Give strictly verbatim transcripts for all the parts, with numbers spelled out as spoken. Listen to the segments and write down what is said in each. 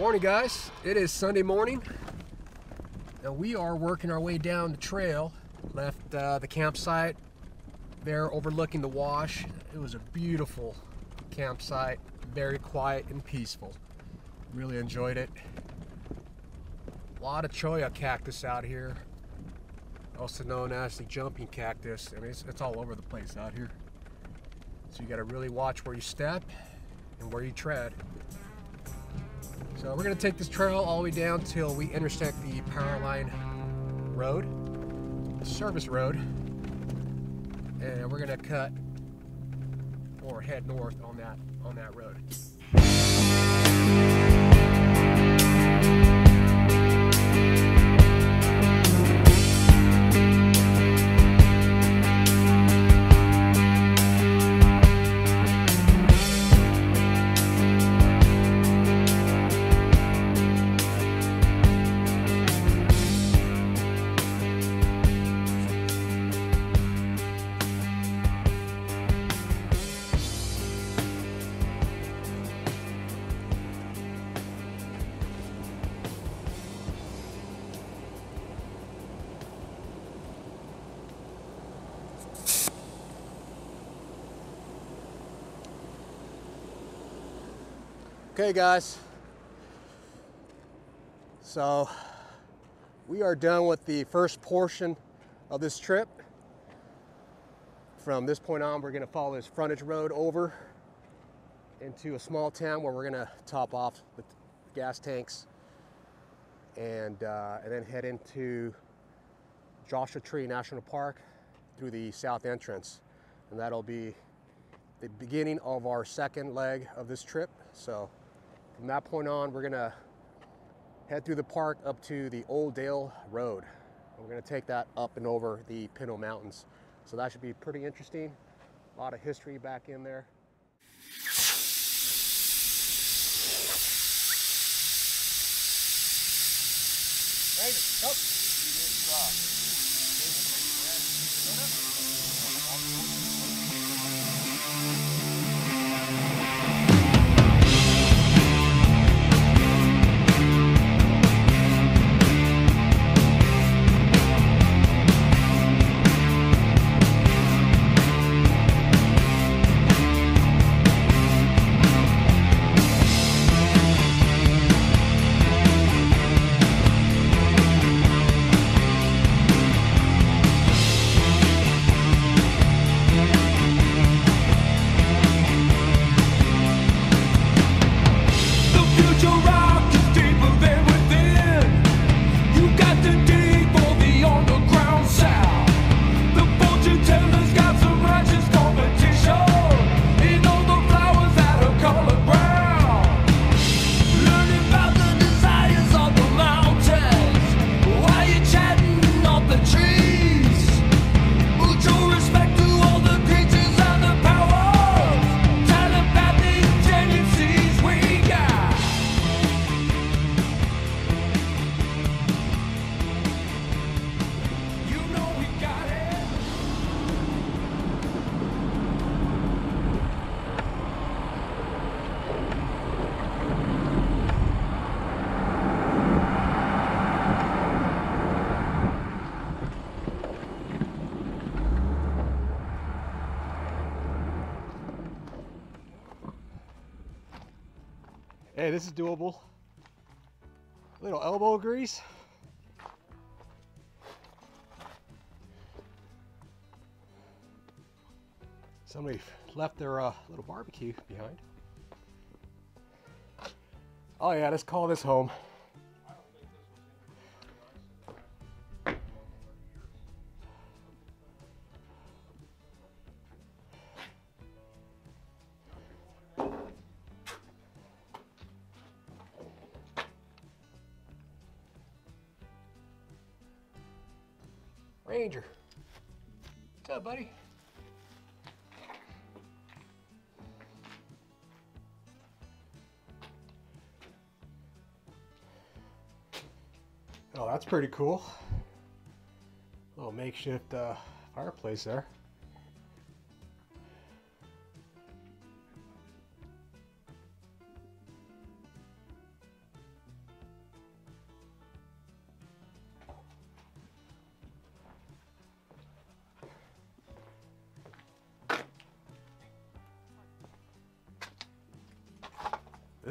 Morning, guys. It is Sunday morning and we are working our way down the trail. Left uh, the campsite there overlooking the wash. It was a beautiful campsite, very quiet and peaceful. Really enjoyed it. A lot of cholla cactus out here, also known as the jumping cactus. I mean, it's, it's all over the place out here, so you got to really watch where you step and where you tread. So we're going to take this trail all the way down till we intersect the Powerline Road, the service road, and we're going to cut or head north on that on that road. Okay, guys, so we are done with the first portion of this trip. From this point on, we're going to follow this frontage road over into a small town where we're going to top off the gas tanks and, uh, and then head into Joshua Tree National Park through the south entrance. And that'll be the beginning of our second leg of this trip. So from that point on, we're gonna head through the park up to the Old Dale Road. We're gonna take that up and over the Pinto Mountains. So that should be pretty interesting. A lot of history back in there. Hey, this is doable. A little elbow grease. Somebody left their uh, little barbecue behind. Oh yeah, let's call this home. Ranger, what's up, buddy? Oh, that's pretty cool. Little makeshift uh, fireplace there.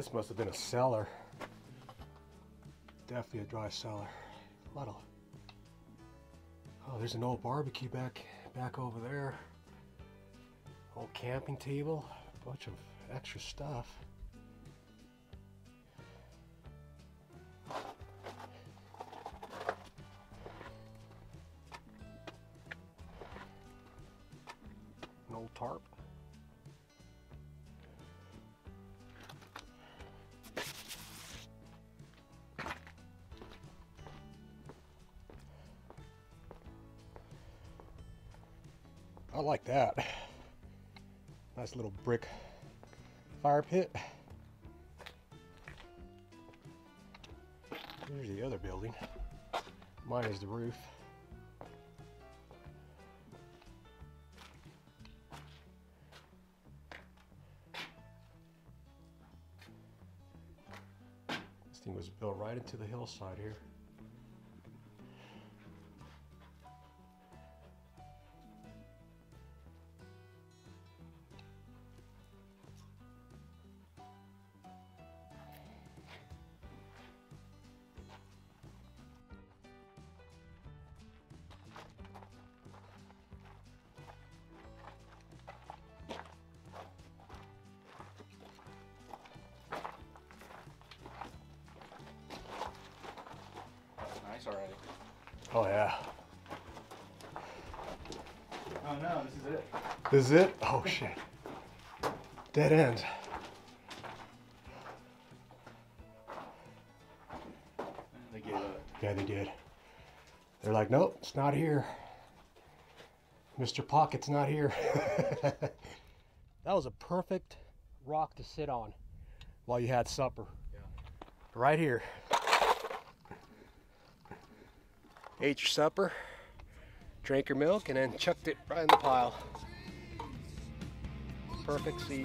This must have been a cellar. Definitely a dry cellar. A lot of, oh, there's an old barbecue back back over there. Old camping table. A bunch of extra stuff. An old tarp. I like that. Nice little brick fire pit. Here's the other building. Mine is the roof. This thing was built right into the hillside here. Already. Oh yeah. Oh no, this is it. This is it? Oh shit. Dead end. They gave up. Yeah, they did. They're like, nope, it's not here. Mister Pocket's not here. That was a perfect rock to sit on while you had supper. Yeah. Right here. Ate your supper, drank your milk, and then chucked it right in the pile. Perfect seat.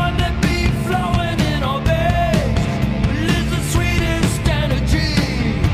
Flowing in our veins, lives the sweetest energy.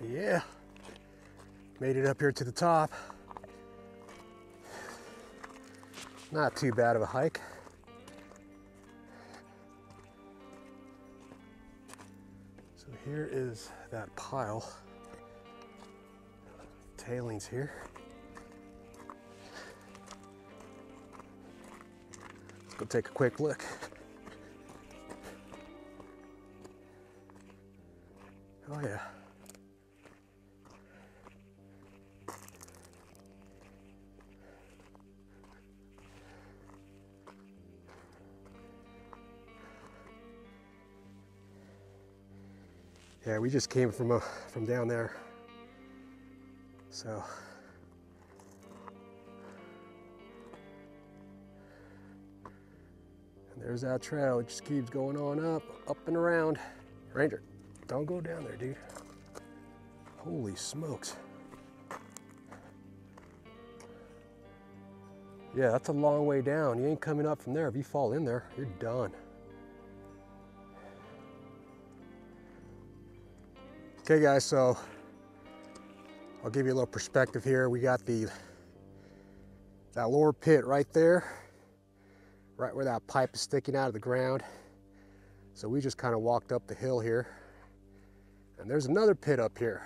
Yeah, made it up here to the top. Not too bad of a hike. So here is that pile. Tailings here. Let's go take a quick look. Oh yeah. Yeah, we just came from a, from down there. So and there's that trail. It just keeps going on up, up and around. Ranger, don't go down there, dude. Holy smokes. Yeah, that's a long way down. You ain't coming up from there. If you fall in there, you're done. Okay guys, so I'll give you a little perspective here. We got the that lower pit right there, right where that pipe is sticking out of the ground. So we just kind of walked up the hill here. And there's another pit up here.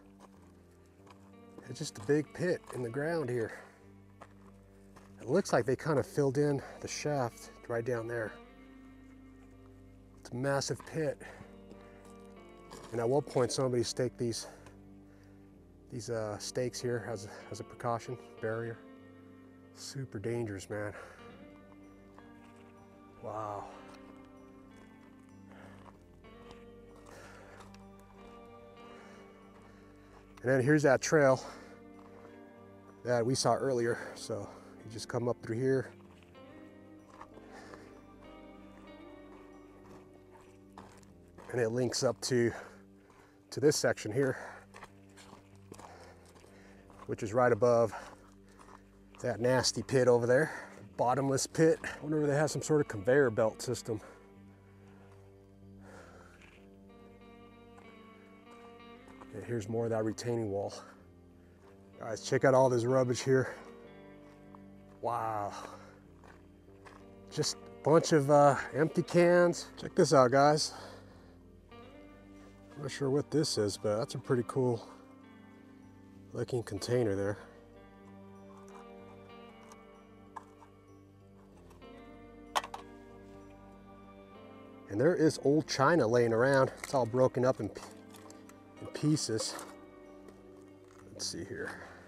It's just a big pit in the ground here. It looks like they kind of filled in the shaft right down there. It's a massive pit. And at one point somebody staked these these uh, stakes here as a, as a precaution, barrier. Super dangerous, man. Wow. And then here's that trail that we saw earlier. So you just come up through here. And it links up to to this section here, which is right above that nasty pit over there. Bottomless pit. I wonder if they have some sort of conveyor belt system. And here's more of that retaining wall. Guys, check out all this rubbish here. Wow. Just a bunch of uh, empty cans. Check this out, guys. I'm not sure what this is, but that's a pretty cool looking container there. And there is old china laying around. It's all broken up in, in pieces. Let's see here.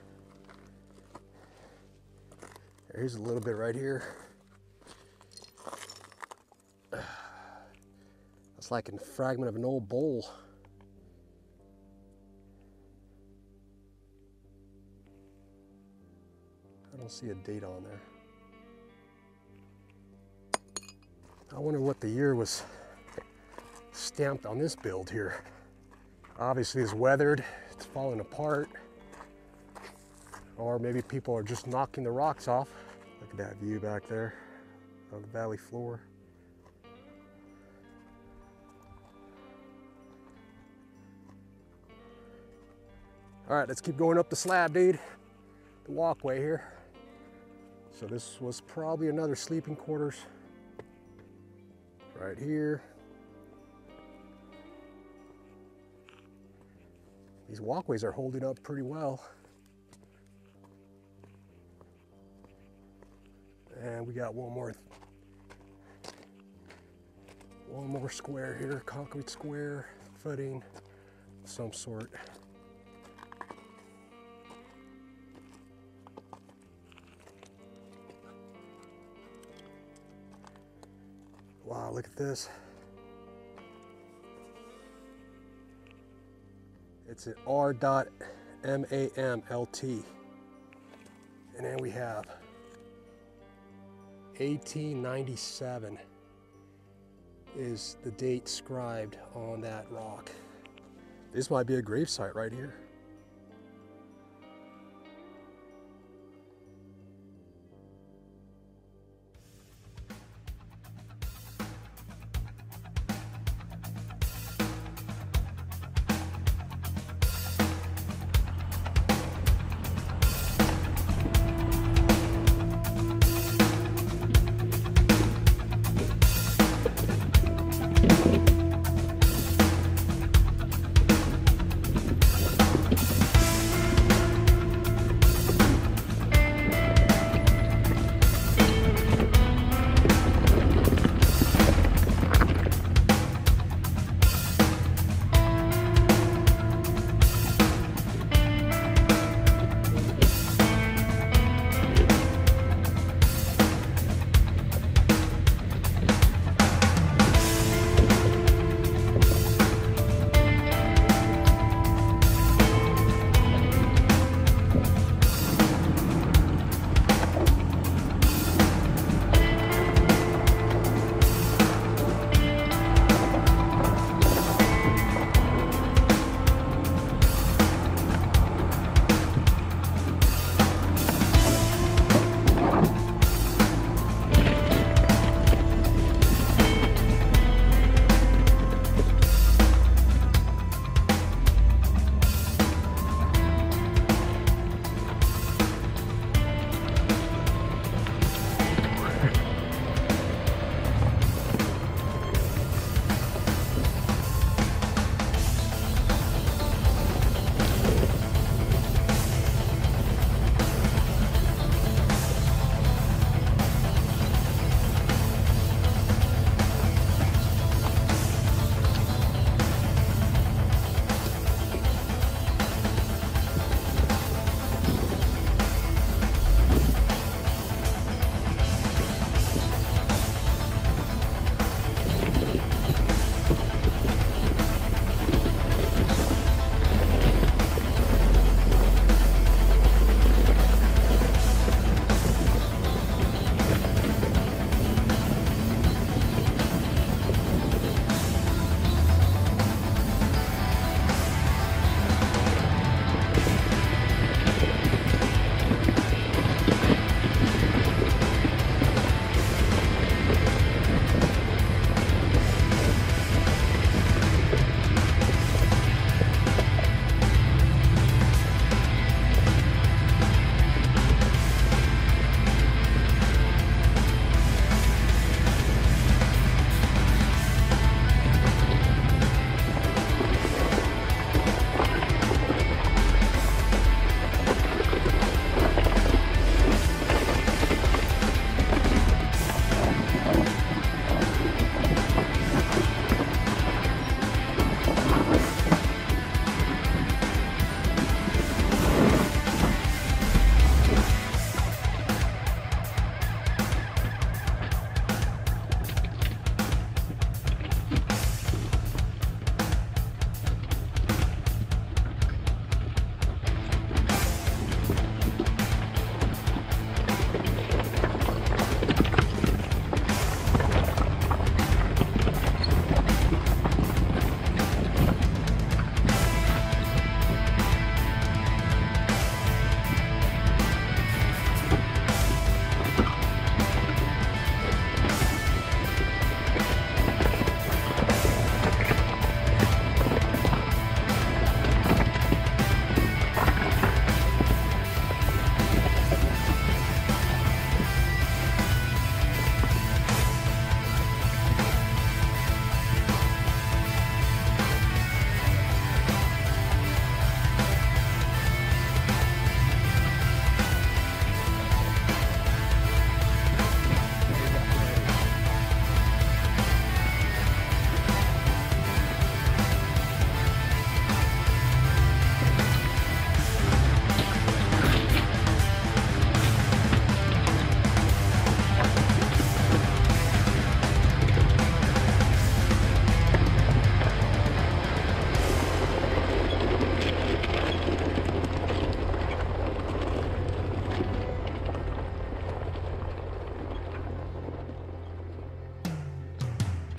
Here's a little bit right here. It's like a fragment of an old bowl. I don't see a date on there. I wonder what the year was stamped on this build here. Obviously it's weathered, it's falling apart. Or maybe people are just knocking the rocks off. Look at that view back there of the valley floor. All right, let's keep going up the slab, dude. The walkway here. So this was probably another sleeping quarters right here. These walkways are holding up pretty well. And we got one more, one more square here, concrete square, footing of some sort. Wow, look at this. It's an R M A M L T. And then we have eighteen ninety-seven is the date scribed on that rock. This might be a grave site right here.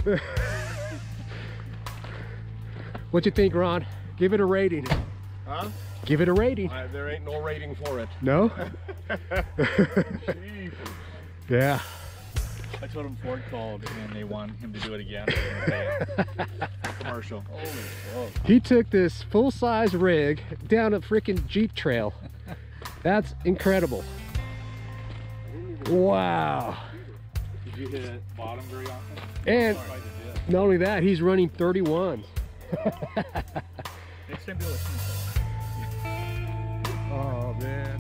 What you think, Ron? Give it a rating. Huh? Give it a rating. Uh, there ain't no rating for it. No? Yeah. That's what Ford called, and they want him to do it again. Commercial. Holy whoa. He took this full-size rig down a freaking Jeep trail. That's incredible. Wow. Did you hit it bottom very often? And not only that, he's running thirty-ones. Next time, do it. Oh, man.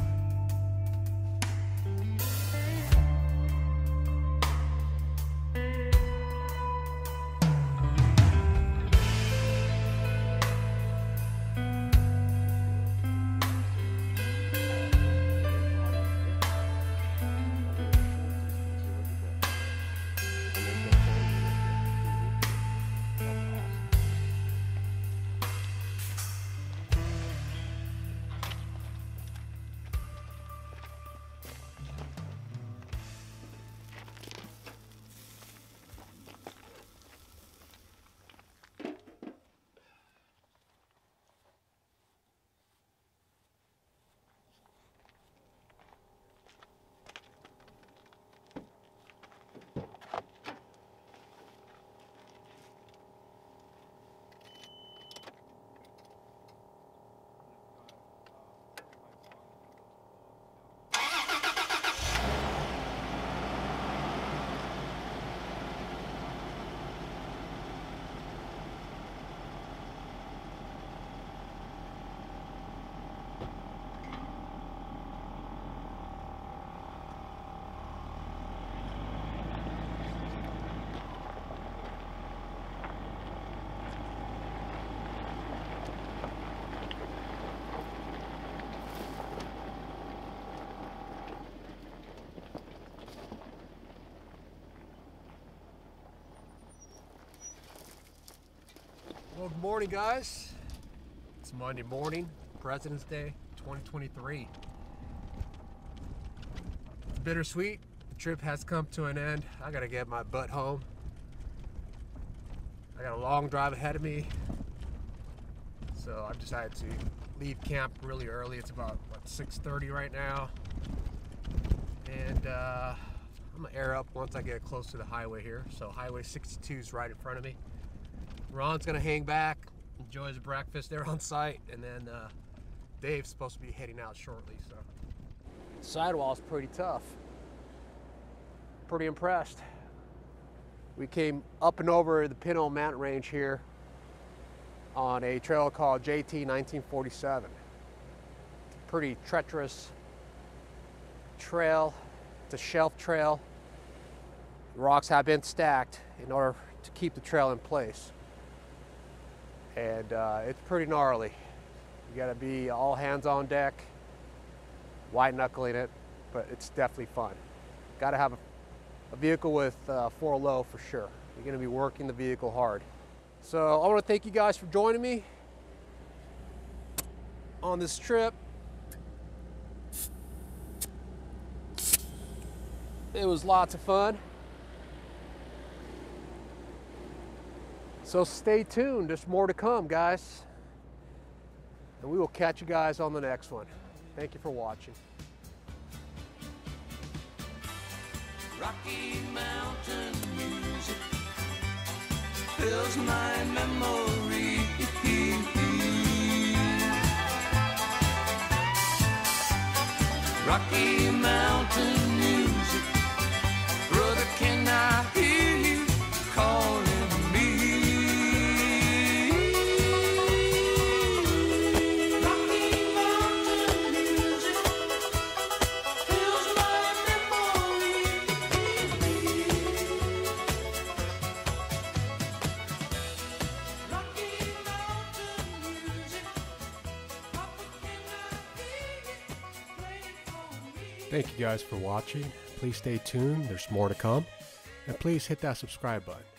Well, good morning, guys. It's Monday morning, President's Day, twenty twenty-three. It's bittersweet. The trip has come to an end. I gotta get my butt home. I got a long drive ahead of me, so I've decided to leave camp really early. It's about, what, six thirty right now. And uh, I'm gonna air up once I get close to the highway here. So Highway sixty-two is right in front of me. Ron's gonna hang back, enjoy his breakfast there on site, and then uh, Dave's supposed to be heading out shortly. So sidewall's pretty tough. Pretty impressed. We came up and over the Pinto Mountain Range here on a trail called J T nineteen forty-seven. Pretty treacherous trail. It's a shelf trail. The rocks have been stacked in order to keep the trail in place. And uh, it's pretty gnarly. You gotta be all hands on deck, white knuckling it, but it's definitely fun. Gotta have a, a vehicle with uh, four low for sure. You're gonna be working the vehicle hard. So I wanna thank you guys for joining me on this trip. It was lots of fun. So stay tuned, there's more to come, guys. And we will catch you guys on the next one. Thank you for watching. Rocky Mountain music fills my memory. Rocky Mountain music, brother, can I hear you calling? Thank you guys for watching. Please stay tuned, there's more to come. And please hit that subscribe button.